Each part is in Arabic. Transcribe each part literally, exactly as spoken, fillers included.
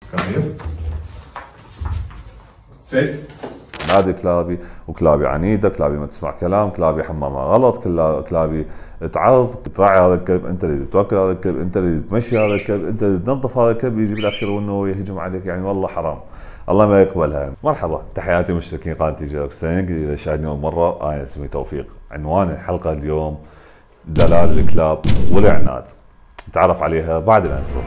كامل ست. نادي كلابي، وكلابي عنيده، كلابي ما تسمع كلام، كلابي حمامها غلط، كلابي تعض، تراعي هذا الكلب، انت اللي توكل هذا الكلب، انت اللي تمشي هذا الكلب، انت اللي تنظف هذا الكلب، يجي بالاخير وانه يهجم عليك، يعني والله حرام. الله ما يقبلها. مرحبا، تحياتي مشتركين قناه تي جي دوكستينج. اذا شاهدني اول مره، انا اسمي توفيق. عنوان الحلقه اليوم دلال الكلاب والعناد، نتعرف عليها بعد الانترو.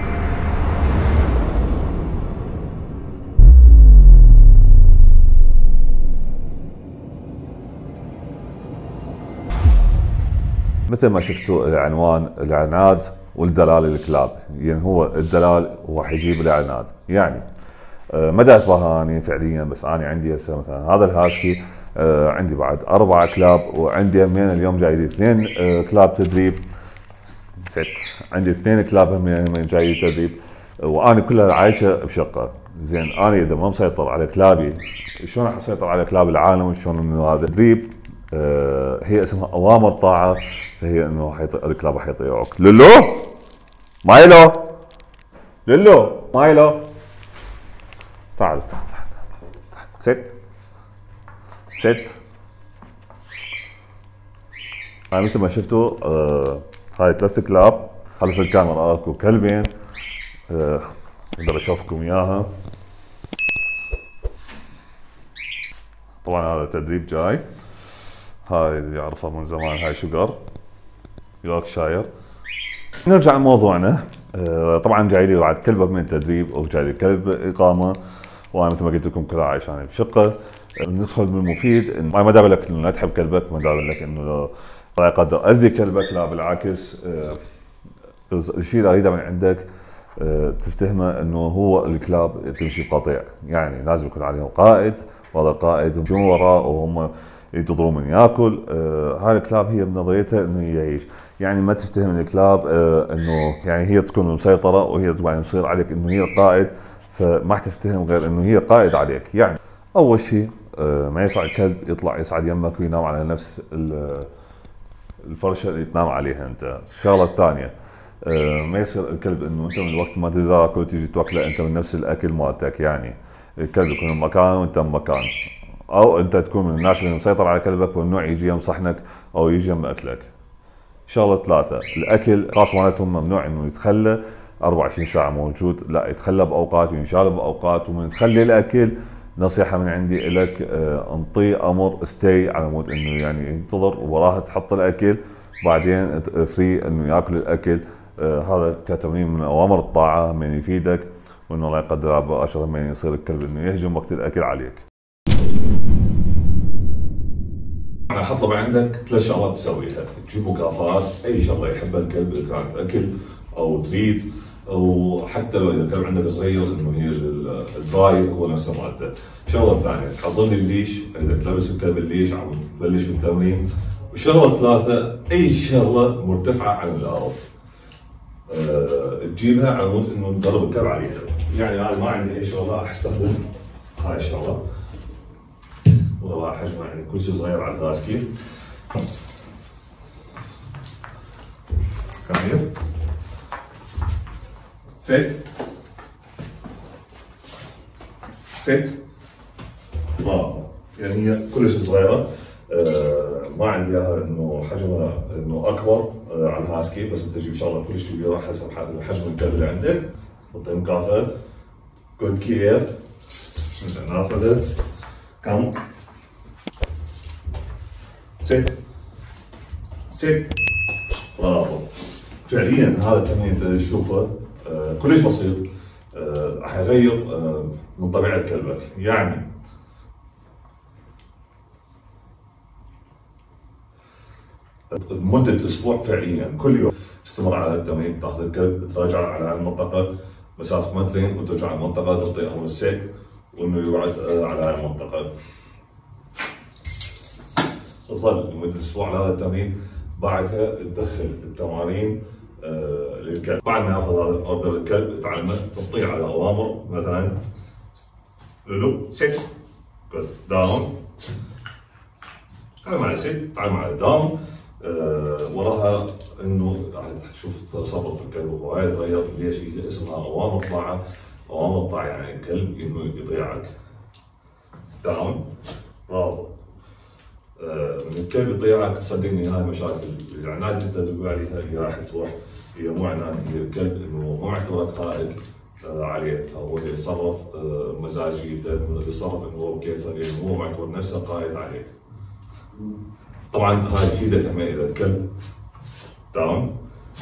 مثل ما شفتوا العنوان، العناد والدلال الكلاب، يعني هو الدلال هو حيجيب العناد. يعني مدى اتفهاني فعليا، بس انا عندي هسه مثلا هذا الهاسكي، عندي بعد اربع كلاب، وعندي همين اليوم جاي لي اثنين كلاب تدريب. ست. عندي اثنين كلاب همين جاي تدريب، وانا كلها عايشه بشقه. زين، انا اذا ما مسيطر على كلابي، شلون راح اسيطر على كلاب العالم؟ شلون انه هذا تدريب؟ آه هي اسمها اوامر طاعه، فهي انه حيط... الكلاب راح يطيعوك. لولو مايلو، لولو مايلو، تعال تعال ست ست. هاي مثل ما شفتوا، آه هاي ثلاث كلاب. خلف الكاميرا اكو كلبين، آه اقدر اشوفكم اياها. طبعا هذا تدريب جاي، هاي اللي يعرفها من زمان، هاي شوجر يوركشاير. نرجع لموضوعنا. آه طبعا جاي لي بعد كلبه من التدريب، وجاي لي كلب اقامه، وانا مثل ما قلت لكم كلها عايش انا بشقه. ندخل بالمفيد، انا ما دام لك انه لا تحب كلبك، ما دام لك انه لا يقدر اذي كلبك، لا بالعكس. آه الشيء اللي اريده من عندك آه تفتهمه انه هو الكلاب تمشي بقطيع، يعني لازم يكون عليهم قائد، وهذا القائد يمشون وراه وهم ينتظرون من ياكل. آه هاي الكلاب هي بنظريتها انه يعيش، يعني ما تفتهم الكلاب آه انه يعني هي تكون مسيطره، وهي طبعا يصير عليك انه هي القائد، فما تفتهم غير انه هي قائد عليك. يعني اول شيء آه ما ينفع الكلب يطلع يصعد يمك وينام على نفس الفرشه اللي تنام عليها انت. الشغله الثانيه، آه ما يصير الكلب انه انت من وقت ما تقدر تاكل تيجي توكله انت من نفس الاكل مالتك. يعني الكلب يكون بمكان وانت بمكان، او انت تكون من الناس اللي مسيطر على كلبك والنوع يجي يم صحنك او يجي يم اكلك. شغله ثلاثه، الاكل خاص مالتهم ممنوع انه يتخلى أربعة وعشرين ساعه موجود، لا يتخلى باوقات وينشال باوقات. ومن تخلي الاكل، نصيحه من عندي لك، اه انطيه امر ستي، على مود انه يعني ينتظر وراها تحط الاكل، بعدين فري انه ياكل الاكل. اه هذا كتمرين من اوامر الطاعه من يفيدك، وانه لا يقدر الله باشر من يصير الكلب انه يهجم وقت الاكل عليك. انا حطلب عندك ثلاث شغلات تسويها، تجيب مكافآت، اي شغله يحبها الكلب، اذا كانت اكل او تريد، او حتى لو اذا الكلب عندك صغير انه هي الدراي هو نفسه مالته. الشغله الثانيه، تحضر لي الليش، اذا تلبس الكلب الليش عم تبلش بالتمرين. والشغله الثالثه، اي شغله مرتفعه عن الارض أه تجيبها على مود انه ندرب الكلب عليها. يعني انا ما عندي اي شغله راح استخدم هاي الشغله، والله حجمها يعني كل شيء صغير على الهاسكي. كامل ست ست. برافو. يعني هي كل شيء صغيره، آه ما عندي اياها انه حجمها انه اكبر آه على الهاسكي، بس انت تجيب شغله كلش كبيره حسب حجم الكلب اللي عندك. تعطيه مكافاه، جود كير، مثل نافذه، كم ست ست. برافو. فعليا هذا التمرين انت تشوفه آه كلش بسيط، آه راح يغير آه من طبيعه كلبك. يعني لمده اسبوع فعليا كل يوم استمر على التمرين، تاخذ الكلب تراجع على المنطقه مسافه مترين، وترجع على المنطقه تعطيه امر السيك وانه يقعد آه على هاي المنطقه. تظل لمده اسبوع على هذا التمرين، بعدها تدخل التمارين آه للكلب. بعد ما ياخذ هذا اوردر الكلب تعلمه، تعطيه على اوامر، مثلا لولو ست، جود داون، تعلم على ست، تعلم على داون. آه وراها انه راح تشوف تصرف الكلب وهاي تغير. ليش؟ هي اسمها اوامر طاعه، اوامر طاعة يعني الكلب انه يطيعك. تمام؟ برافو. آه من الكلب يطيعك صدقني هاي مشاكل العناد انت تقول عليها هي راح تروح، هي مو عناد، هي الكلب انه مو معتبرك قائد آه عليه، فهو يتصرف آه مزاجيته، يتصرف انه هو بكيفه لانه هو معتبر نفسه قائد عليك. طبعا هاي تفيدك هم اذا الكلب تمام.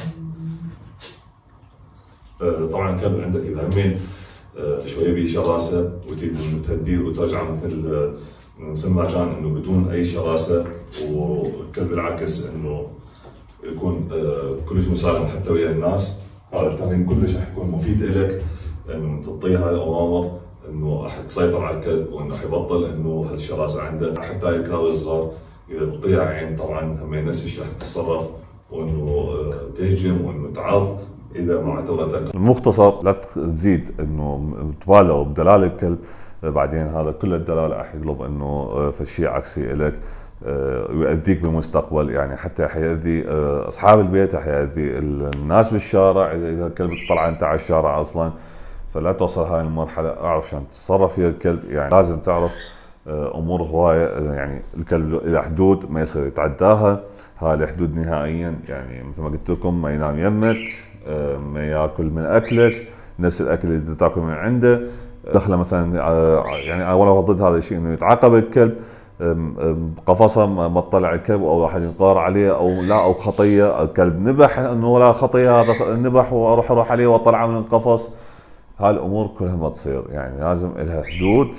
آه طبعا الكلب عندك اذا همين آه شويه بيه شراسه وتريد تهديه وترجع مثل آه مثل ما كان انه بدون اي شراسه، والكلب العكس انه يكون آه كلش مسالم حتى ويا الناس. هذا التمرين كلش راح يكون مفيد لك انه تعطيه هاي الاوامر انه راح تسيطر على الكلب وانه حيبطل انه هالشراسه عنده. حتى الكلاب الصغار اذا تعطيها عين طبعا هم نفس الشيء راح تتصرف وانه تهجم وانه تعض اذا ما اعتبرتك. المختصر لا تزيد انه تبالغ بدلال الكلب، بعدين هذا كل الدلال راح يقلب انه في شيء عكسي لك ويؤذيك بالمستقبل. يعني حتى حيأذي اصحاب البيت، حيأذي الناس بالشارع اذا الكلب طلع انت على الشارع اصلا. فلا توصل هاي المرحله، اعرف شلون تتصرف فيها الكلب. يعني لازم تعرف امور هوايه، يعني الكلب له حدود ما يصير يتعداها. هاي الحدود نهائيا، يعني مثل ما قلت لكم ما ينام يمك، ما ياكل من اكلك نفس الاكل اللي تاكل من عنده. دخله مثلا يعني انا ولا ضد هذا الشيء انه يتعاقب الكلب بقفصه ما تطلع الكلب او واحد ينقار عليه او لا، او خطيه الكلب نبح انه ولا خطيه هذا نبح واروح اروح عليه واطلعه من القفص. هاي الامور كلها ما تصير، يعني لازم لها حدود.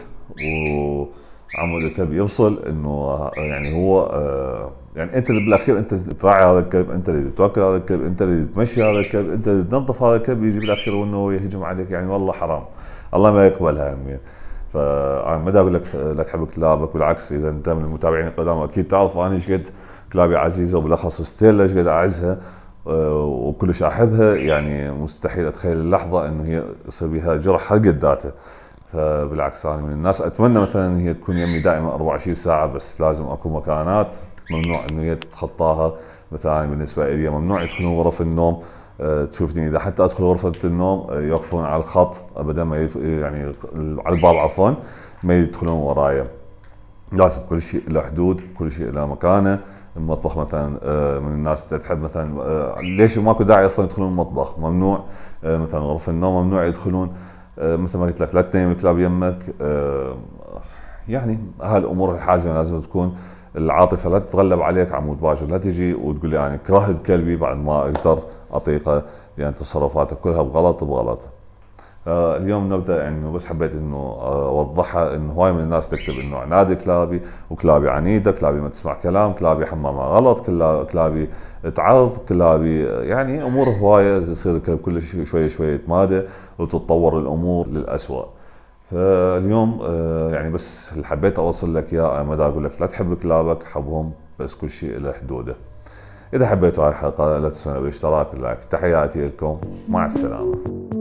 وعمود الكلب يفصل انه يعني هو يعني انت اللي بالاخير انت اللي تراعي هذا الكلب، انت اللي تاكل هذا الكلب، انت اللي تمشي هذا الكلب، انت اللي تنظف هذا الكلب. يجي بالاخير وانه يهجم عليك، يعني والله حرام، الله ما يقبلها همين. فانا ما اقول لك لا تحب كلابك، بالعكس اذا انت من المتابعين القدام اكيد تعرف انا ايش قد كلابي عزيزه، وبالاخص ستيلا ايش قد اعزها وكلش احبها. يعني مستحيل اتخيل اللحظه انه هي يصير بها جرح هالقد ذاته. فبالعكس انا من الناس اتمنى مثلا ان هي تكون يمي دائما أربعة وعشرين ساعه، بس لازم اكو مكانات ممنوع انه هي تتخطاها. مثلا بالنسبه لي ممنوع يدخلون غرف النوم. أه تشوفني اذا حتى ادخل غرفه النوم يوقفون على الخط ابدا ما يف... يعني على الباب عفوا ما يدخلون ورايا. لازم كل شيء له حدود، كل شيء له مكانه. المطبخ مثلا أه من الناس تحب مثلا أه ليش ماكو داعي اصلا يدخلون المطبخ، ممنوع. أه مثلا غرف النوم ممنوع يدخلون. أه مثل ما قلت لك لا تنيم الكلاب يمك. أه يعني هالامور الحازمه لازم تكون. العاطفه لا تتغلب عليك عمود باجر، لا تجي وتقول لي يعني كرهت كلبي بعد ما اقدر اطيقه، لان تصرفاته كلها بغلط بغلط. اليوم نبدا يعني بس حبيت انه اوضحها انه هواي من الناس تكتب انه عنادي كلابي وكلابي عنيده، كلابي ما تسمع كلام، كلابي حمامها غلط، كلابي تعض، كلابي يعني امور هوايه تصير الكلب كل شويه شويه يتمادى وتتطور الامور للاسوء. فاليوم يعني بس اللي حبيت اوصل لك اياه، انا ما اقول لك لا تحب كلابك، حبهم بس كل شيء له حدوده. اذا حبيتوا هاي الحلقه لا تنسون بالاشتراك واللايك. تحياتي لكم، مع السلامه.